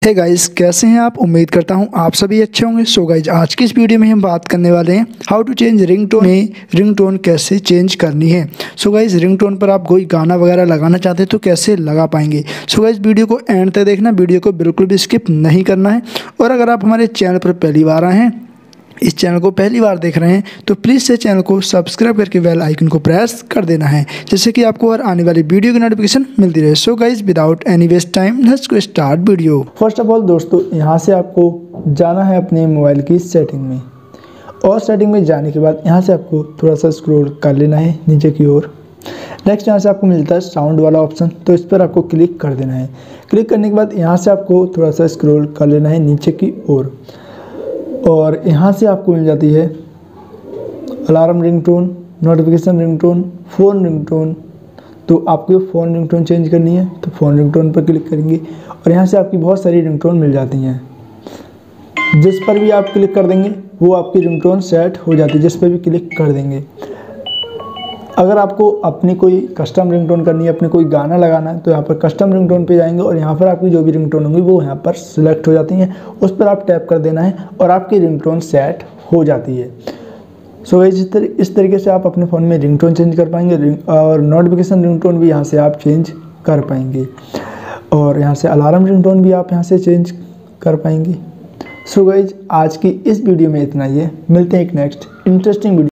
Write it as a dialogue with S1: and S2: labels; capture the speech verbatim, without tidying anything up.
S1: Hey guys, कैसे हैं आप। उम्मीद करता हूं आप सभी अच्छे होंगे। सो गाइस, आज की इस वीडियो में हम बात करने वाले हैं हाउ टू चेंज रिंगटोन में रिंगटोन कैसे चेंज करनी है। सो गाइस, रिंगटोन पर आप कोई गाना वगैरह लगाना चाहते हैं तो कैसे लगा पाएंगे। सो गाइस, वीडियो को एंड तक देखना, वीडियो को बिल्कुल भी स्किप नहीं करना है। और अगर आप हमारे चैनल पर पहली बार आए हैं, इस चैनल को पहली बार देख रहे हैं, तो प्लीज़ से चैनल को सब्सक्राइब करके बेल आइकन को प्रेस कर देना है, जिससे कि आपको हर आने वाली वीडियो की नोटिफिकेशन मिलती रहे। So guys, without any waste time let's go start video.
S2: First of all दोस्तों, यहाँ से आपको जाना है अपने मोबाइल की सेटिंग में, और सेटिंग में जाने के बाद यहाँ से आपको थोड़ा सा स्क्रॉल कर लेना है नीचे की ओर। नेक्स्ट यहाँ से आपको मिलता है साउंड वाला ऑप्शन, तो इस पर आपको क्लिक कर देना है। क्लिक करने के बाद यहाँ से आपको थोड़ा सा स्क्रॉल कर लेना है नीचे की ओर, और यहाँ से आपको मिल जाती है alarm ringtone, notification ringtone, phone ringtone. तो आपको फ़ोन रिंगटोन चेंज करनी है तो फ़ोन रिंगटोन पर क्लिक करेंगे, और यहाँ से आपकी बहुत सारी रिंगटोन मिल जाती हैं। जिस पर भी आप क्लिक कर देंगे वो आपकी रिंगटोन सेट हो जाती है, जिस पर भी क्लिक कर देंगे। अगर आपको अपनी कोई कस्टम रिंगटोन करनी है, अपनी कोई गाना लगाना है, तो यहाँ पर कस्टम रिंगटोन पे जाएंगे, और यहाँ पर आपकी जो भी रिंगटोन होंगी वो यहाँ पर सिलेक्ट हो जाती हैं। उस पर आप टैप कर देना है और आपकी रिंगटोन सेट हो जाती है। सो so, इस तरीके इस तरीके से आप अपने फ़ोन में रिंगटोन चेंज कर पाएंगे, और नोटिफिकेशन रिंगटोन भी यहाँ से आप चेंज कर पाएंगे, और यहाँ से अलार्म रिंगटोन भी आप यहाँ से चेंज कर पाएंगे। सो so, गाइज, आज की इस वीडियो में इतना ही है। मिलते हैं एक नेक्स्ट इंटरेस्टिंग वीडियो।